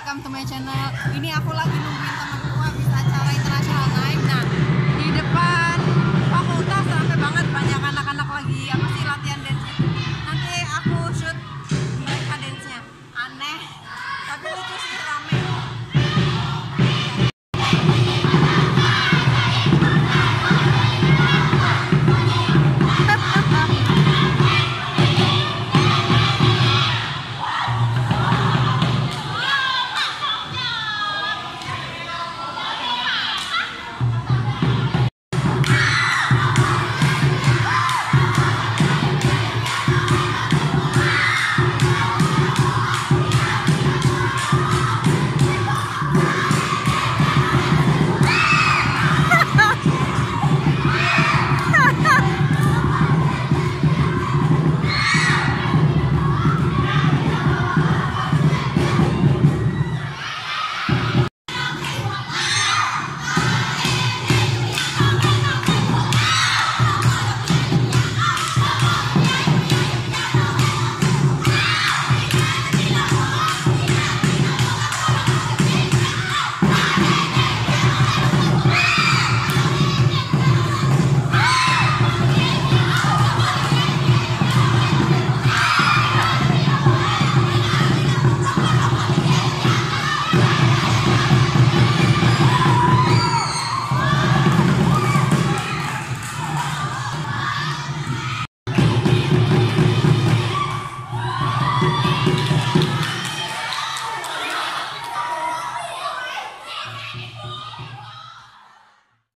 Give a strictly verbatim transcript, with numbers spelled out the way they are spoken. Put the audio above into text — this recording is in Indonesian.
welcome to my channel. Ini aku lagi nungguin temanku habis acara internasional naik. Nah, di depan fakultas rame banget, banyak anak-anak lagi apa sih latihan